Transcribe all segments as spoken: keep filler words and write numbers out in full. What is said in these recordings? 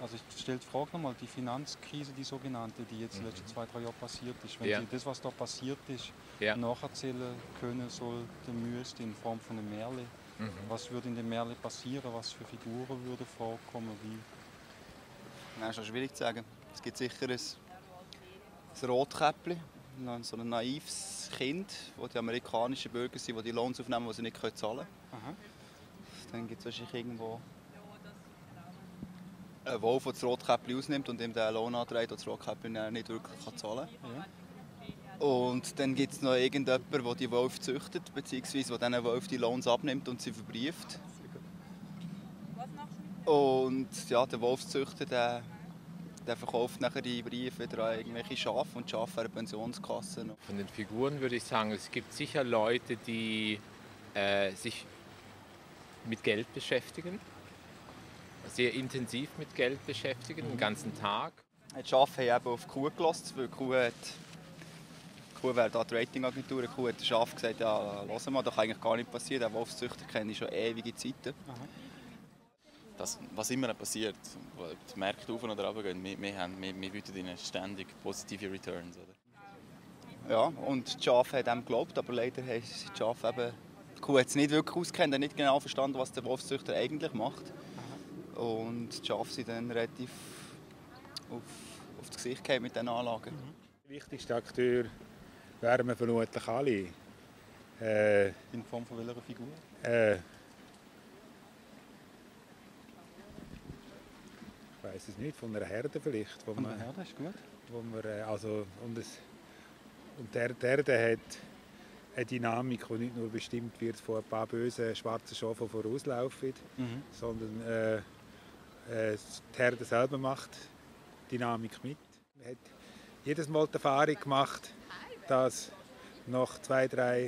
Also ich stelle die Frage nochmal, die Finanzkrise, die sogenannte, die jetzt in den letzten zwei, drei Jahren passiert ist, wenn Ja. Sie das, was da passiert ist, Ja. nacherzählen können sollten müssten in Form von einem Märchen, Mhm. was würde in dem Märchen passieren, was für Figuren würden vorkommen, wie? Das ist schon schwierig zu sagen. Es gibt sicher ein, ein Rotkäppli, so ein naives Kind, wo die amerikanischen Bürger sind, die die Lohns aufnehmen, die sie nicht zahlen können. Aha. Dann gibt es wahrscheinlich irgendwo einen Wolf, der das Rotkäppli ausnimmt und ihm den Lohn anträgt, den das Rotkäppli nicht wirklich zahlen kann. Ja. Und dann gibt es noch irgendjemanden, der die Wölfe züchtet, beziehungsweise der diesen Wölfen die Lohns abnimmt und sie verbrieft. Und ja, der Wolfszüchter, der, der verkauft nachher die Briefe wieder an irgendwelche Schafe und die Schafe an Pensionskassen. Von den Figuren würde ich sagen, es gibt sicher Leute, die äh, sich mit Geld beschäftigen, sehr intensiv mit Geld beschäftigen, den ganzen Tag. Die Schafe haben eben auf die Kuh gelassen, weil die Kuh, hat, die Kuh wäre da die Ratingagentur. Die Kuh hat dem Schaf gesagt, ja, hör mal, das kann eigentlich gar nicht passieren. Den Wolfszüchter kenne ich schon ewige Zeiten. Aha. Das, was immer passiert, die Märkte auf oder runter gehen, wir, wir, haben, wir, wir bieten ihnen ständig positive Returns. Oder? Ja, und die Schafe haben dem geglaubt, aber leider haben die Schafe eben, die Kuh hat es nicht wirklich ausgekannt, hat nicht genau verstanden, was der Wolfszüchter eigentlich macht. Und die Schafe sind dann relativ auf, auf das Gesicht gefallen mit diesen Anlagen. Mhm. Der wichtigste Akteur wären wir vermutlich alle. Äh, In Form von welcher Figur? äh, ich weiß es nicht, von einer Herde vielleicht. Wo Von man, der Herde ist gut. Wo man, äh, also, und es, und der, die Herde hat eine Dynamik, die nicht nur bestimmt wird von ein paar bösen schwarzen Schafen, die vorauslaufen, Mhm. sondern äh, äh, die Herde selber macht Dynamik mit. Man hat jedes Mal die Erfahrung gemacht, dass nach zwei, drei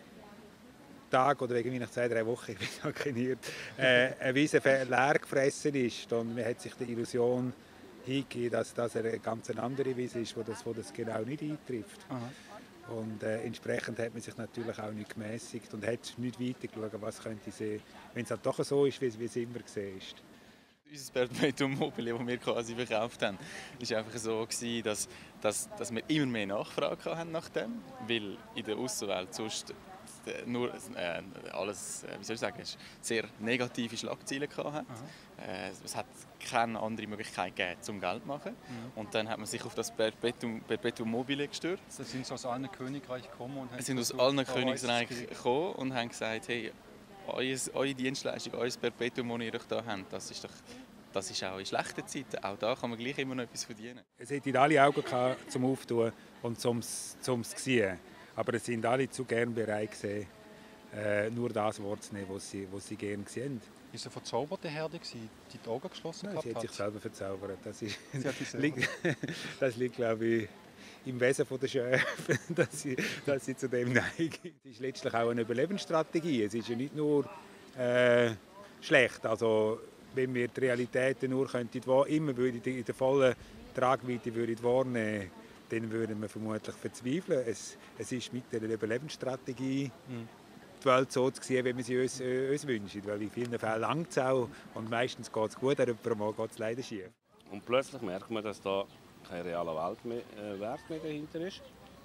Tagen oder irgendwie nach zwei, drei Wochen, ich bin sanktioniert, äh, eine Wiese leer gefressen ist. Und man hat sich die Illusion hingegeben, dass das eine ganz andere Wiese ist, wo das, wo das genau nicht eintrifft. Aha. Und äh, entsprechend hat man sich natürlich auch nicht gemäßigt und hat nicht weitergeschaut, was könnte sein, wenn es halt doch so ist, wie, wie es immer gesehen ist. Unser Perpetuum mobile, das wir quasi verkauft haben, war einfach so, dass, dass, dass wir immer mehr Nachfrage hatten nach dem, weil in der Aussenwelt sonst nur äh, alles, wie soll ich sagen, sehr negative Schlagzeilen hatte. Äh, es hat keine andere Möglichkeit gegeben, um Geld zu machen. Mhm. Und dann hat man sich auf das Perpetuum, Perpetuum mobile gestürzt. Sie sind aus allen Königreichen gekommen und haben Sie sind aus allen Königreichen gekommen und haben gesagt, hey, eure Dienstleistung, euer Perpetuum, das ihr euch hier habt, das ist doch, das ist auch in schlechten Zeiten. Auch da kann man gleich immer noch etwas verdienen. Es hätten alle Augen gehabt, zum Auftun und zum zum Sehen. Aber es sind alle zu gern bereit gewesen, äh, nur das Wort zu nehmen, was sie, was sie gern gesehen. Ist eine verzauberte Herde gewesen, die die Augen geschlossen Nein, gehabt sie hat sich hat? selber verzaubert. Das, ist, Sie hat sich selber. liegt, das liegt, glaube ich, im Wesen der Schafe, dass sie, dass sie zu dem neigen. Es ist letztlich auch eine Überlebensstrategie. Es ist ja nicht nur äh, schlecht. Also, wenn wir die Realitäten nur könnten, immer in der vollen Tragweite wahrnehmen, dann würden wir vermutlich verzweifeln. Es, es ist mit einer Überlebensstrategie mhm. die Welt so zu sehen, wie wir sie uns, äh, uns wünschen. Weil in vielen Fällen langt es auch und meistens geht es gut, aber mal geht es leider schief. Und plötzlich merkt man, dass da kein realer Welt mehr, äh, Wert mehr dahinter ist.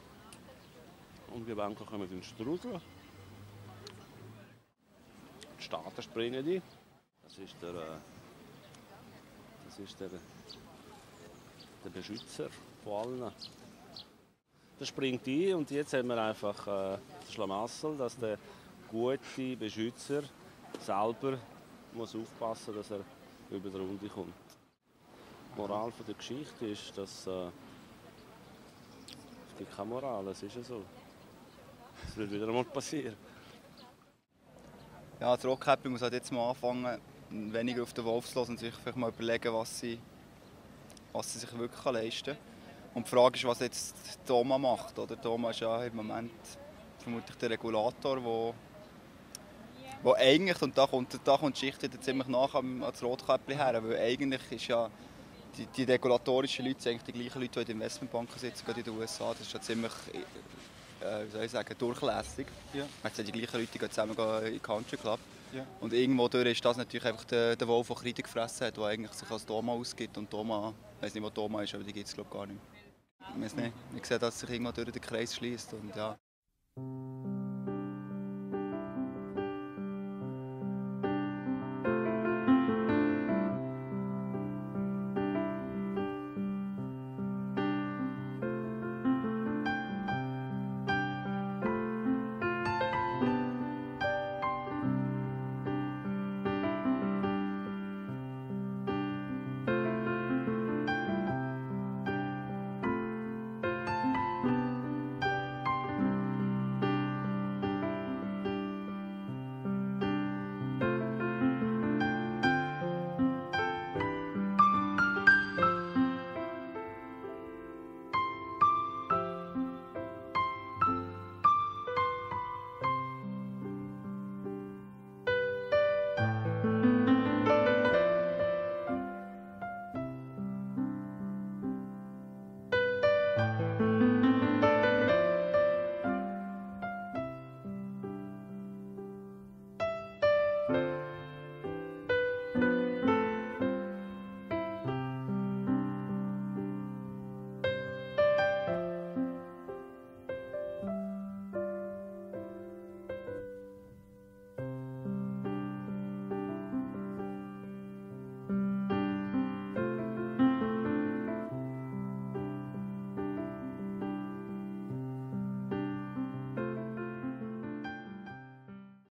Und die Banken kommen in den Strudel. Die Staaten springen ein. Das ist der, äh, das ist der, der Beschützer von allen. Der springt ein und jetzt haben wir einfach äh, das Schlamassel, dass der gute Beschützer selber muss aufpassen muss, dass er über die Runde kommt. Die Moral von der Geschichte ist, dass äh, es gibt keine Moral, es ist ja so. Es wird wieder einmal passieren. Ja, das Rotkäppli muss halt jetzt mal anfangen, weniger auf den Wolf zu hören und sich vielleicht mal überlegen, was sie, was sie sich wirklich leisten kann. Und die Frage ist, was jetzt Thomas macht. Oder? Thomas ist ja im Moment vermutlich der Regulator, der wo eigentlich, und da kommt, da kommt die Geschichte ziemlich nach ans Rotkäppli her, weil eigentlich ist ja die, die regulatorischen Leute eigentlich die gleichen Leute, die in den Investmentbanken sitzen, gerade in den U S A. Das ist ja ziemlich, äh, wie soll ich sagen, durchlässig. Ja. Man hat die gleichen Leute, die gehen zusammen in den Country Club. Ja. Und irgendwo durch ist das natürlich einfach der, der Wolf, der Kreide gefressen hat, der eigentlich sich als Doma ausgibt. Und Doma, ich weiß nicht, wo Doma ist, aber die gibt es glaube ich gar nicht mehr. Ich weiß nicht. Ich sehe, dass sich irgendwo durch den Kreis schließt. Und ja.